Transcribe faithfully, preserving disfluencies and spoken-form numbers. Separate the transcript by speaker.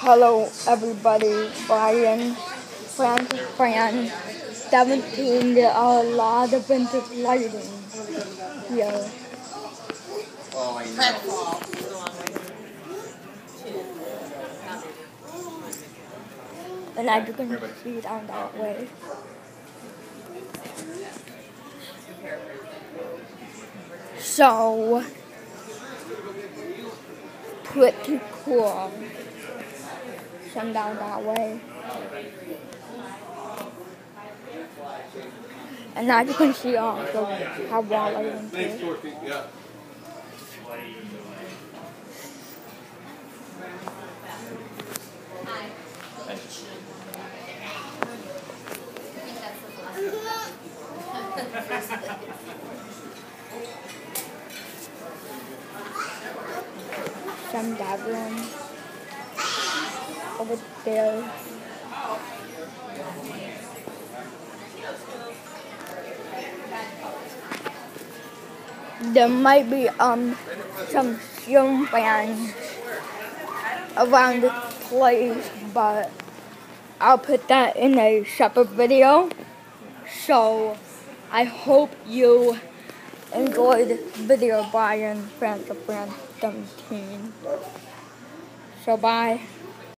Speaker 1: Hello everybody, Brian, Fansoffans seventeen. There are a lot of vintage lighting here.
Speaker 2: Oh, I know.
Speaker 1: And as you can see down that way. So, pretty cool. Come down that way. And as you can see also how wall lighting too. Some gathering over there. There might be um some ceiling fans around this place, but I'll put that in a separate video. So I hope you enjoyed this video, Brian, Fansoffans seventeen. So bye.